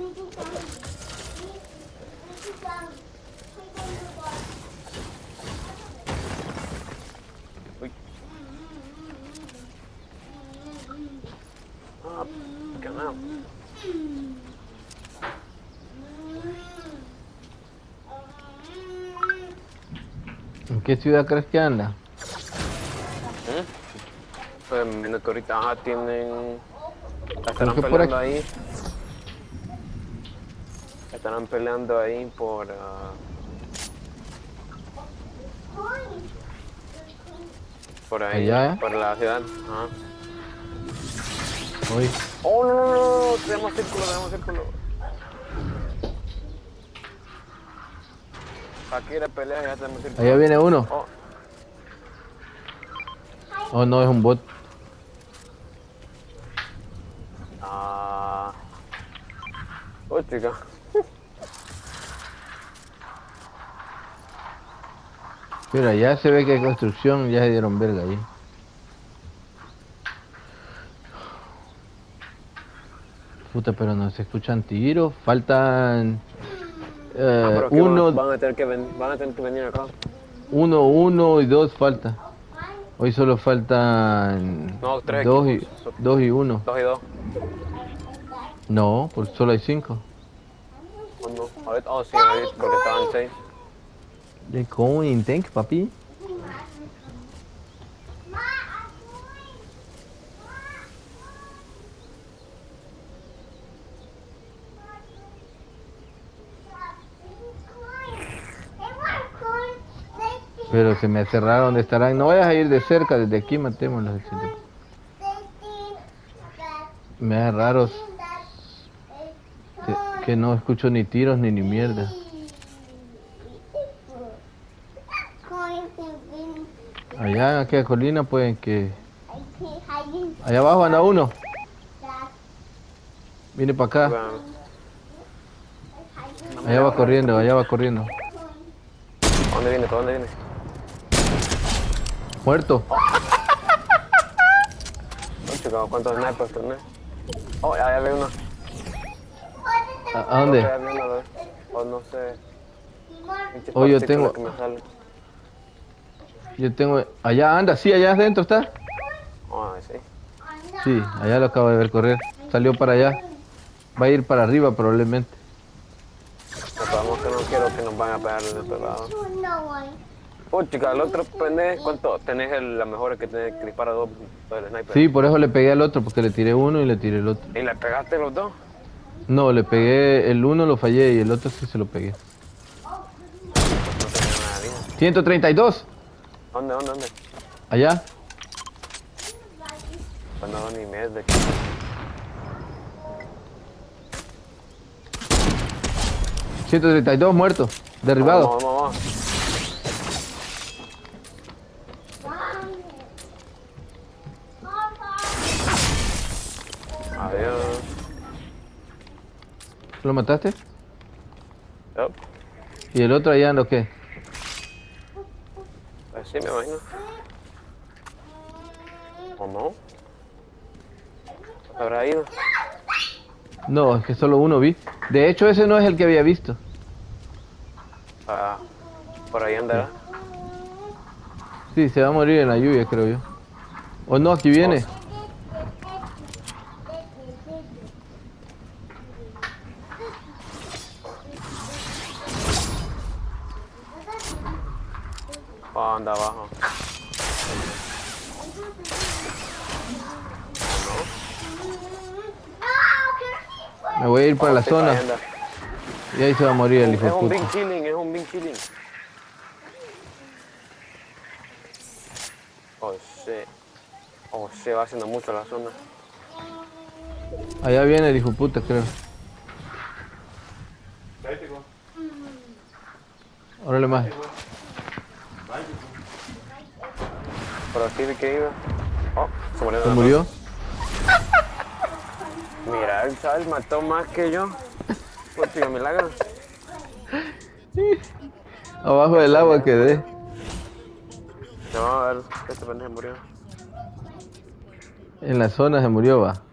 Uy. Ah, ganado. ¿En qué ciudad crees que anda? Pues menos que ahorita tienen... Creo Estarán que por aquí. peleando ahí. Estarán peleando ahí por ahí, Allá, por la ciudad. Ajá. hoy. Oh, no, no, no, no, tenemos círculo. Aquí la pelea ya tenemos Allá círculo. viene uno. Oh, Oh, no, es un bot. ah. Oh, chica. Mira, ya se ve que hay construcción, ya se dieron verga ahí. Puta, pero no se escuchan tiros. Faltan Pero que uno, van a tener que van a tener que venir acá. uno y dos falta. Hoy solo faltan No, tres equipos. dos y uno. 2 y 2. No, pues solo hay 5. Oh, no. Ahorita, oh, sí, ahorita, porque estaban 6. De Coin Tank, papi. Pero se me hace raro dónde estarán. No vayas a ir de cerca, desde aquí matémoslos. Me hace raro que no escucho ni tiros ni mierda. Allá en aquella colina pueden que... Allá abajo anda uno. Viene para acá. Allá va corriendo, allá va corriendo. ¿Dónde viene? ¿Para dónde viene? Muerto. Oh, chica, ¿cuántos snipers tenés? Oh, ya ve uno. ¿A dónde? O no sé. Oh, yo tengo... Que me sale. Yo tengo... Allá anda, sí, allá adentro está. Oh, sí. Sí, allá lo acabo de ver correr. Salió para allá. Va a ir para arriba probablemente. Recordamos que no quiero que nos van a pegar del otro lado. Oh, chica, el otro pendejo, ¿cuánto? Tenés la mejor que tenés que dispara dos del sniper. Sí, por eso le pegué al otro, porque le tiré uno y le tiré el otro. ¿Y le pegaste los dos? No, le pegué el uno, lo fallé y el otro sí se lo pegué. No tenía nada de vida. 132. ¿Dónde? Allá. Pues no, ni mes de... 132 muertos. Derribado. Vamos. Adiós. ¿Lo mataste? Yup. ¿Y el otro allá anda o qué? Pues sí, me imagino. ¿O no? ¿Habrá ido? No, es que solo uno vi. De hecho, ese no es el que había visto. Ah, por ahí andará. Sí, se va a morir en la lluvia, creo yo. O no, aquí viene. Oh, anda abajo. Me voy a ir para la Sí, zona. ahí anda. Y ahí se va a morir el hijo de Es un puta. big killing, es un big killing. Oh, se va haciendo mucho la zona. Allá viene el hijo de puta, creo. Órale más. Por aquí vi que iba. Oh, se murió. ¿Se murió? Mira, el Charles mató más que yo. Pues tío, milagro. Abajo del agua quedé. No, a ver, este pendejo murió. En la zona se murió, va.